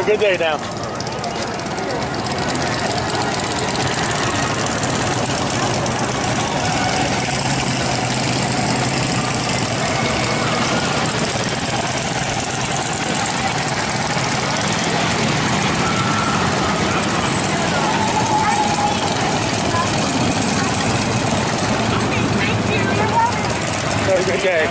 a good day now. Have a good day.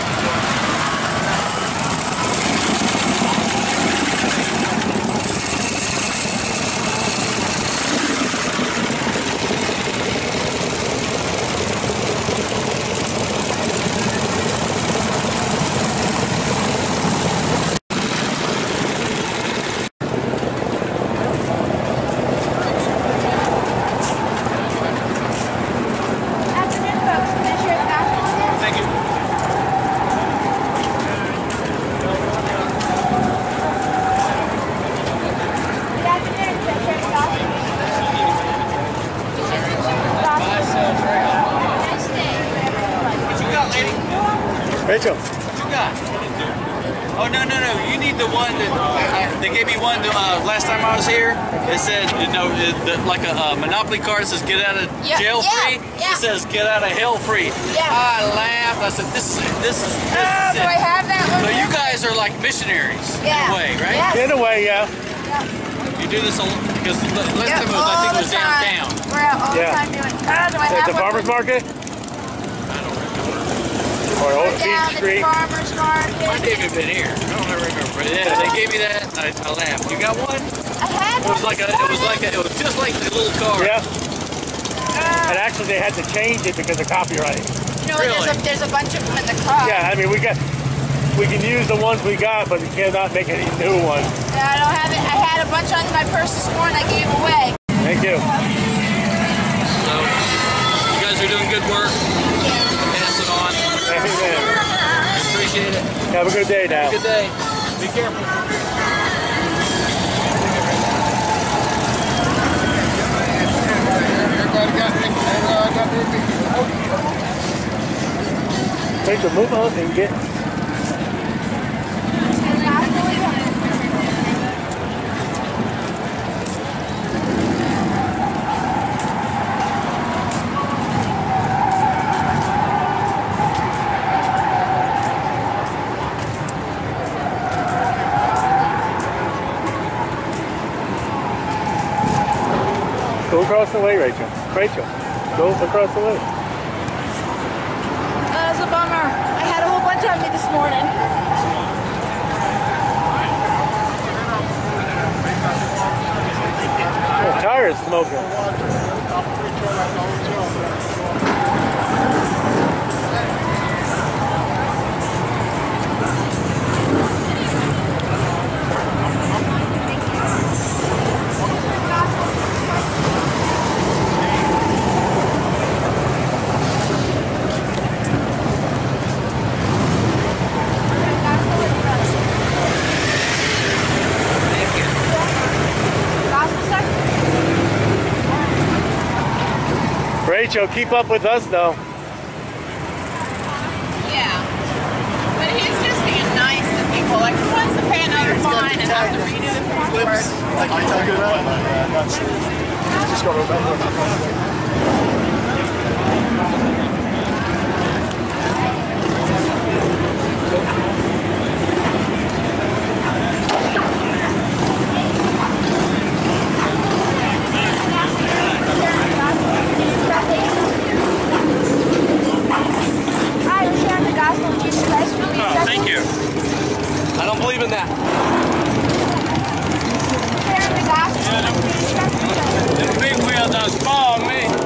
Rachel. What you got? Oh, no. You need the one that they gave me one last time I was here. It said, you know, like a Monopoly card says get out of jail free. Yeah. It says get out of hell free. Yeah. I laughed. I said, this is do I have that one? So you guys are like missionaries in a way, right? Yes. In a way, yeah. You do this because last time I think it was downtown. We're out all the time doing. Do I have At the one? farmer's market? Or Old Beach Street? Farmer's market. I may have been here. I don't remember. But yeah, they gave me that. I laughed. You got one? I had It was like it was just like the little car. Yeah. And actually, they had to change it because of copyright. You know, Really? there's a bunch of them in the car. Yeah, I mean, we can use the ones we got, but we cannot make any new ones. Yeah, I don't have it. I had a bunch on my purse this morning. I gave away. Thank you. So, you guys are doing good work. Pass it on. Amen. Appreciate it. Have a good day now. Good day. Be careful. Rachel, move up and get. Go across the way, Rachel. Rachel, go across the way. That's a bummer. I had a whole bunch on me this morning. The tire is smoking. Rachel, keep up with us though. Yeah. But he's just being nice to people. Like, who wants to pay another fine and have to redo the paperwork? Just got to remember. Thank you. I don't believe in that. The big wheel does fall on me.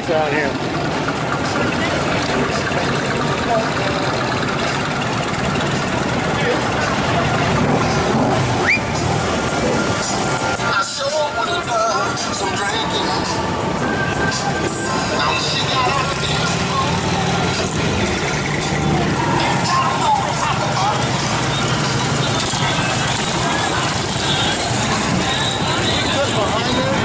down here. I sure would have done some drinking. Now she got out of here. Just behind there.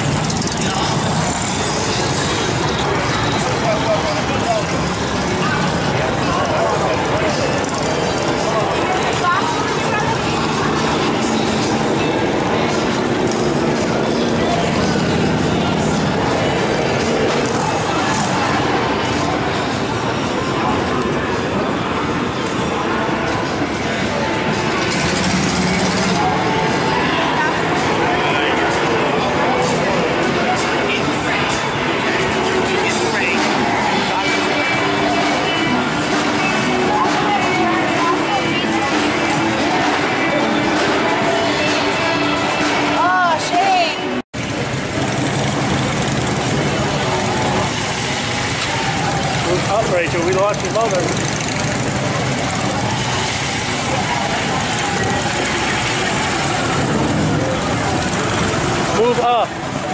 Up, Rachel, we lost your mother. Move up.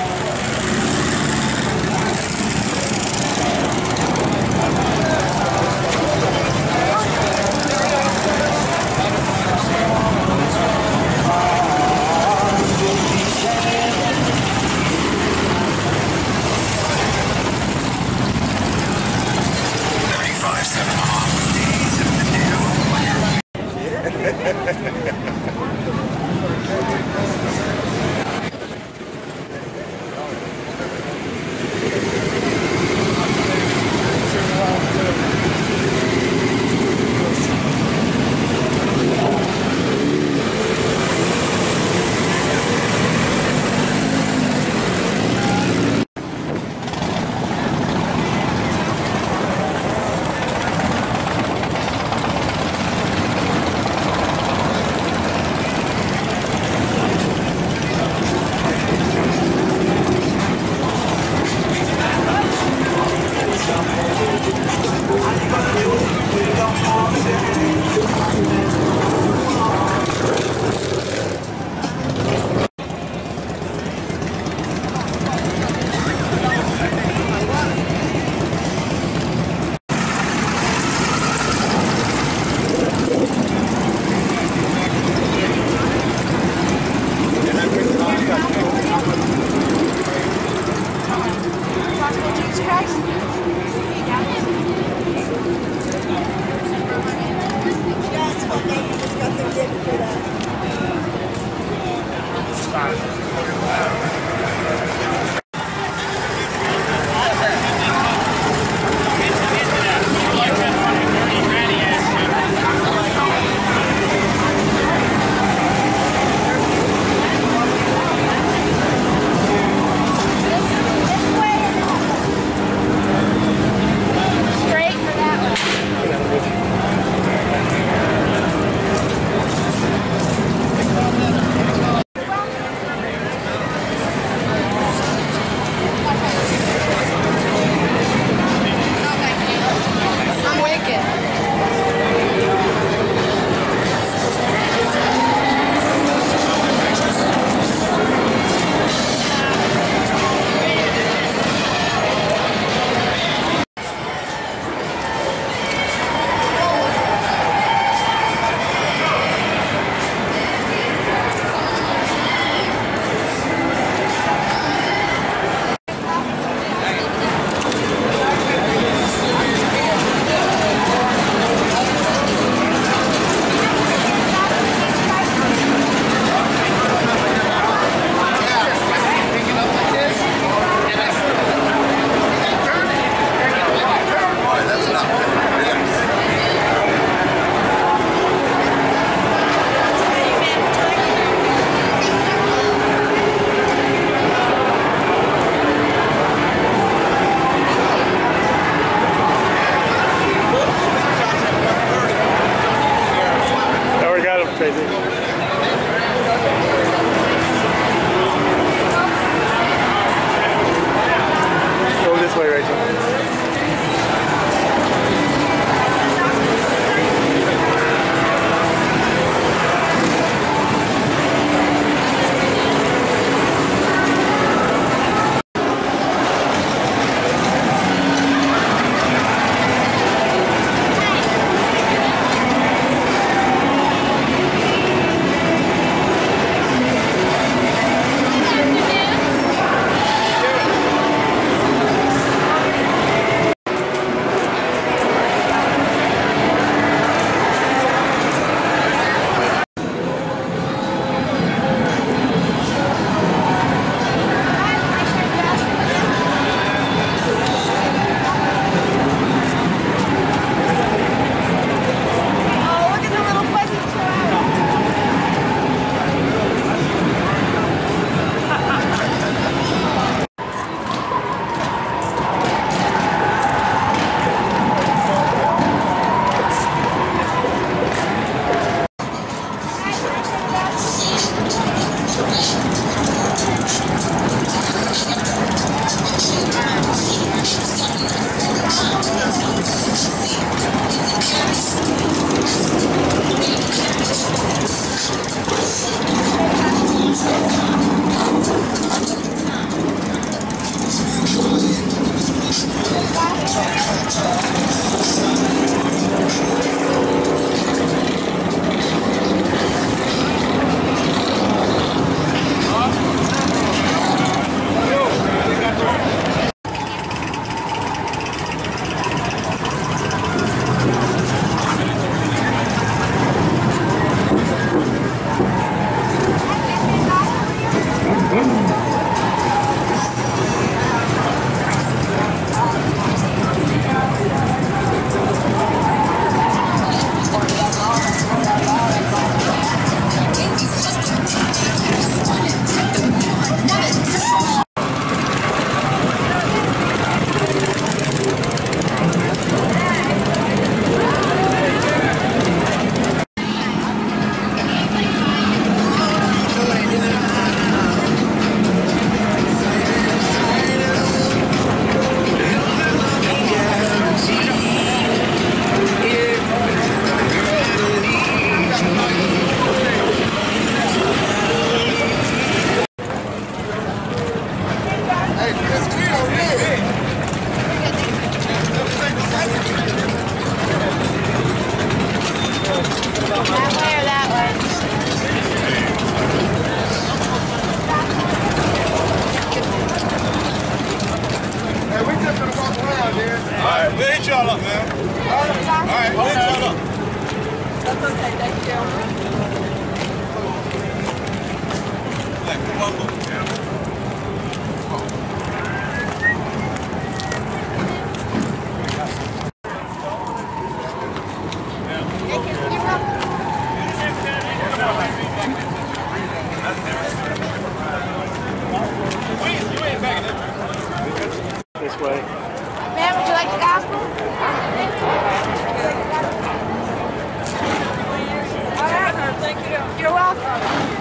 crazy. Go this way, Rachel. This way. Ma'am, would you like the gospel? All right. Thank you. You're welcome.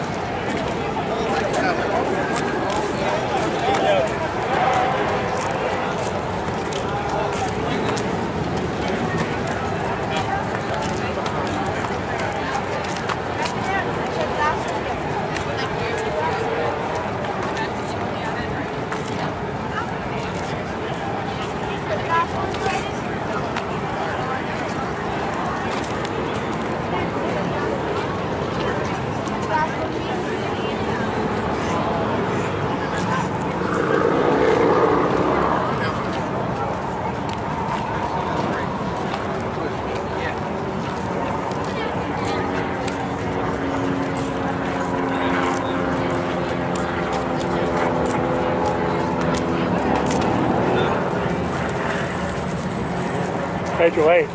Right your way.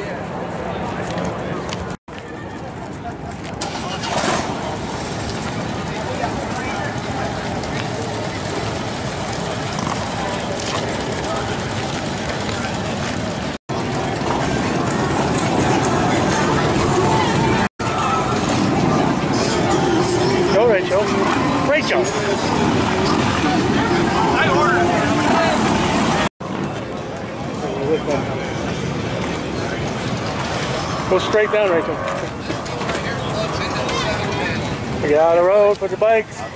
Go, Rachel. Rachel! I ordered it. Go straight down, Rachel. Get out of the road, put your bikes.